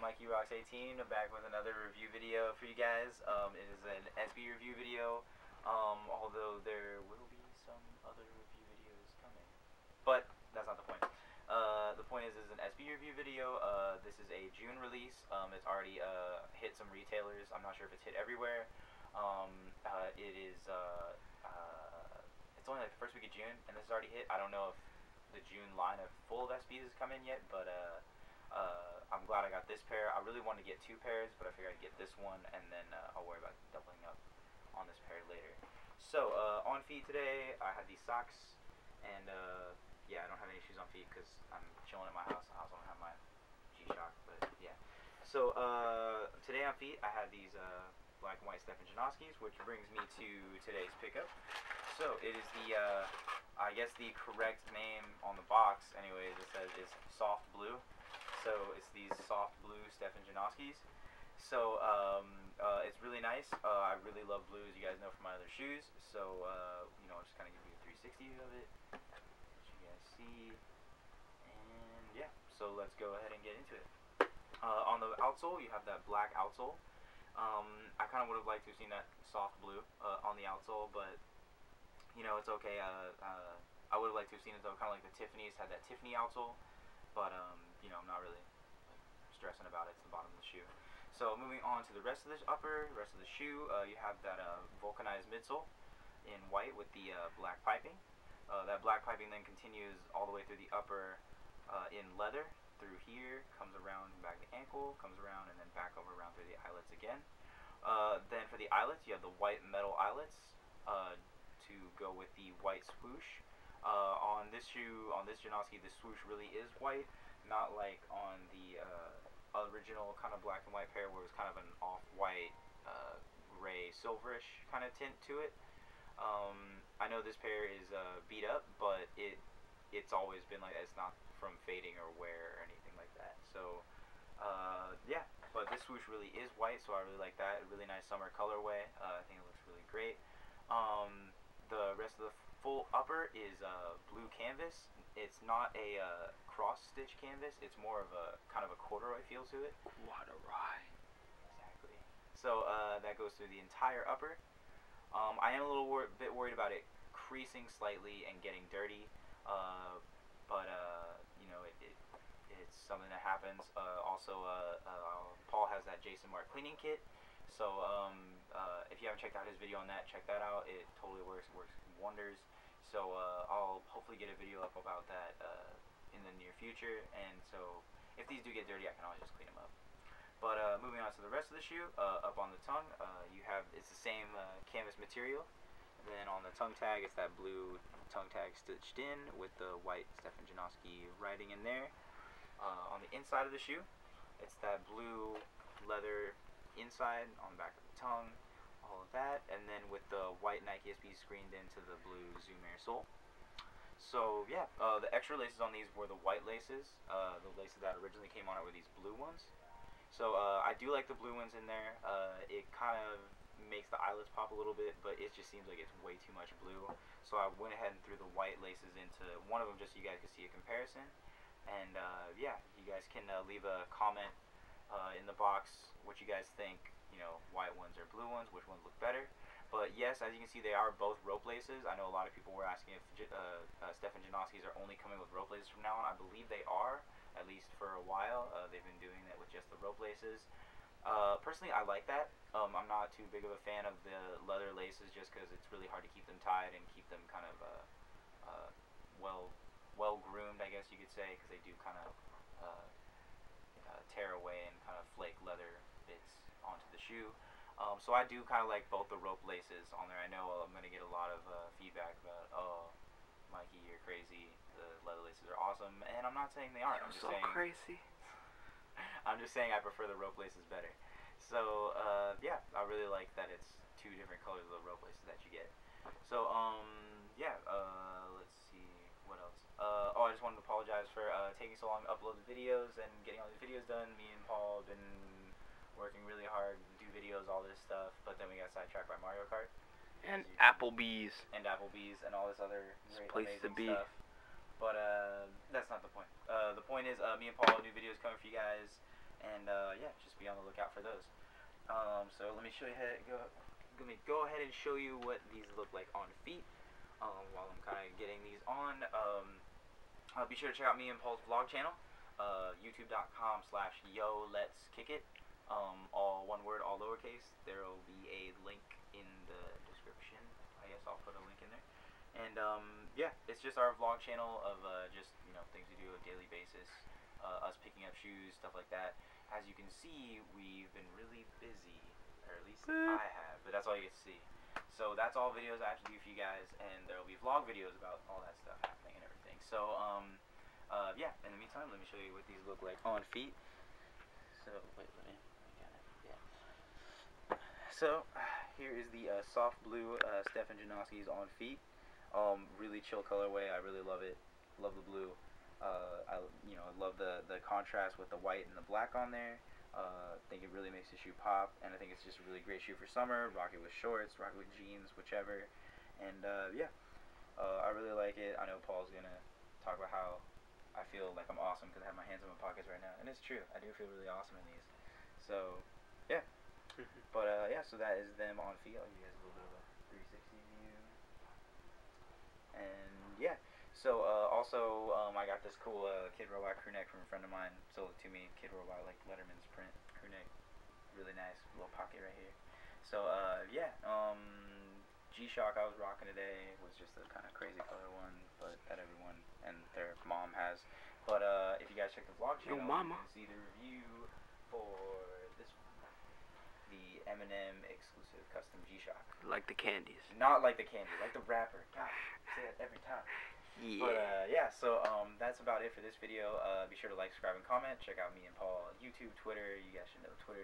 Mikeyrox18 back with another review video for you guys. It is an SB review video, although there will be some other review videos coming. But that's not the point. The point is an SB review video. This is a June release. It's already hit some retailers. I'm not sure if it's hit everywhere. It's only like the first week of June, and this is already hit. I don't know if the June line of full of SBs has come in yet, but I'm glad I got this pair. I really wanted to get two pairs, but I figured I'd get this one, and then I'll worry about doubling up on this pair later. So, on feet today, I had these socks, and yeah, I don't have any shoes on feet because I'm chilling at my house. I also don't have my G-Shock, but yeah. So, today on feet, I had these black and white Stephen Janoskis, which brings me to today's pickup. So, it is the, I guess the correct name on the box, anyways, it says it's soft blue. So it's these soft blue Stephen Janoskis. So it's really nice. I really love blue, as you guys know from my other shoes. So you know, I'll just kind of give you a 360 of it, as you guys see. And yeah, so let's go ahead and get into it. On the outsole, you have that black outsole. I kind of would have liked to have seen that soft blue on the outsole, but you know, it's okay. I would have liked to have seen it though, kind of like the Tiffany's had that Tiffany outsole. But, you know, I'm not really like, stressing about it. It's the bottom of the shoe. So, moving on to the rest of the rest of the shoe, you have that vulcanized midsole in white with the black piping. That black piping then continues all the way through the upper in leather, through here, comes around back the ankle, comes around, and then back over around through the eyelets again. Then for the eyelets, you have the white metal eyelets to go with the white swoosh. On this shoe, on this Janoski, the swoosh really is white, not like on the original kind of black and white pair where it was kind of an off-white, gray, silverish kind of tint to it. I know this pair is beat up, but it's always been like that. It's not from fading or wear or anything like that. So, yeah, but this swoosh really is white, so I really like that. A really nice summer colorway. I think it looks really great. The rest of the full upper is blue canvas. It's not a cross-stitch canvas. It's more of a kind of a corduroy feel to it. Corduroy. Exactly. So that goes through the entire upper. I am a little bit worried about it creasing slightly and getting dirty, but you know, it's something that happens. Also, Paul has that Jason Mark cleaning kit. So if you haven't checked out his video on that, check that out. It totally works wonders. So I'll hopefully get a video up about that in the near future. And so if these do get dirty, I can always just clean them up. But moving on to the rest of the shoe, up on the tongue, it's the same canvas material. And then on the tongue tag, it's that blue tongue tag stitched in with the white Stephen Janoski writing in there. On the inside of the shoe, it's that blue leather inside on the back of the tongue, all of that, and then with the white Nike SB screened into the blue Zoom Air sole. So yeah, the extra laces on these were the white laces. The laces that originally came on it were these blue ones. So I do like the blue ones in there. It kind of makes the eyelets pop a little bit, but it just seems like it's way too much blue. So I went ahead and threw the white laces into one of them just so you guys could see a comparison. And yeah, you guys can leave a comment in the box what you guys think, you know, white ones or blue ones, which ones look better. But yes, as you can see, they are both rope laces. I know a lot of people were asking if Stephen Janoskis are only coming with rope laces from now on. I believe they are, at least for a while. They've been doing that with just the rope laces. Personally, I like that. I'm not too big of a fan of the leather laces just because it's really hard to keep them tied and keep them kind of well groomed, I guess you could say, because they do kind of tear away and kind of flake leather bits onto the shoe. So I do kind of like both the rope laces on there. I know I'm going to get a lot of feedback about, oh, Mikey, you're crazy, the leather laces are awesome, and I'm not saying they aren't. I'm just so saying, crazy. I'm just saying I prefer the rope laces better. So yeah, I really like that it's two different colors of the rope laces that you get. So yeah, let's see, what else? Oh, I just wanted to apologize for taking so long to upload the videos and getting all these videos done. Me and Paul have been working really hard to do videos, all this stuff, but then we got sidetracked by Mario Kart. And Applebee's. And Applebee's and all this other great, place to amazing be. stuff. But that's not the point. The point is, me and Paul have new videos coming for you guys. and yeah, just be on the lookout for those. So let me show you let me go ahead and show you what these look like on feet. While I'm kind of getting these on, be sure to check out me and Paul's vlog channel, youtube.com/yo let's kick it, all one word, all lowercase. There will be a link in the description. I guess I'll put a link in there. And yeah, it's just our vlog channel of just, you know, things we do on a daily basis, us picking up shoes, stuff like that. As you can see, we've been really busy, or at least I have, but that's all you get to see. So that's all videos I have to do for you guys, and there will be vlog videos about all that stuff happening and everything. So yeah, in the meantime, let me show you what these look like on feet. So wait, I got it. Yeah. So here is the soft blue Stefan Janoski's on feet. Really chill colorway. I really love it. Love the blue. I love the contrast with the white and the black on there. I think it really makes the shoe pop, and I think it's just a really great shoe for summer. Rock it with shorts, rock it with jeans, whichever. And yeah, I really like it. I know Paul's gonna talk about how I feel like I'm awesome because I have my hands in my pockets right now, and it's true. I do feel really awesome in these. So yeah, but yeah, so that is them on feet. I'll give you guys a little bit of a 360 view, and yeah. So also I got this cool Kid Robot crew neck from a friend of mine. Sold it to me. Kid Robot, like Letterman's print crew neck, really nice little pocket right here. So yeah, G-Shock I was rocking today was just a kind of crazy color one, but that everyone and their mom has. But if you guys check the vlog channel, you can see the review for this one, the M&M exclusive custom G-Shock. Like the candies. Not like the candy, like the wrapper. God, I say that every time. Yeah. But yeah, so that's about it for this video. Be sure to like, subscribe, and comment. Check out me and Paul on YouTube, Twitter. You guys should know Twitter.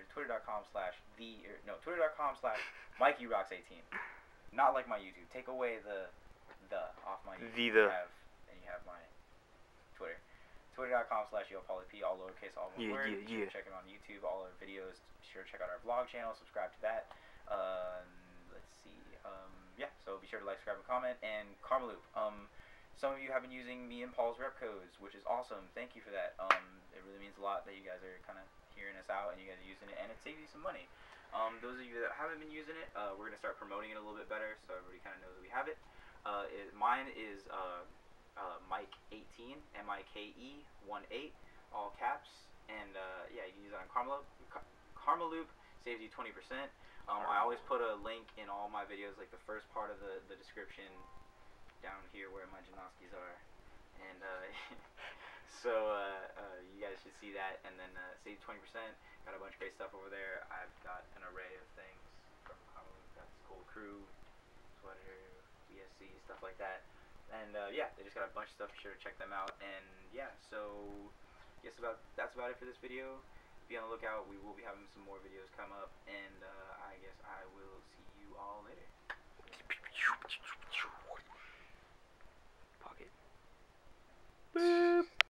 Twitter.com/Mikeyrox18. Not like my YouTube. Take away the off my YouTube. And you have my Twitter. Twitter.com/YoPaulyP, all lowercase, all one word. Be sure to check it on YouTube. All our videos. Be sure to check out our vlog channel. Subscribe to that. Let's see. Yeah. So be sure to like, subscribe, and comment. And Karma Loop. Some of you have been using me and Paul's rep codes, which is awesome. Thank you for that. It really means a lot that you guys are kind of hearing us out and you guys are using it, and it saves you some money. Those of you that haven't been using it, we're going to start promoting it a little bit better so everybody kind of knows that we have it. Mine is Mike18, MIKE18, all caps. And yeah, you can use it on Karma Loop, saves you 20%. I always put a link in all my videos, like the first part of the description, down here where my Janoskis are, and so you guys should see that, and then save 20%. Got a bunch of great stuff over there. I've got an array of things from Halloween. Got this cool crew sweater, BSC, stuff like that, and yeah, they just got a bunch of stuff. Be sure to check them out. And yeah, so I guess that's about it for this video. Be on the lookout. We will be having some more videos come up, and I guess I will see you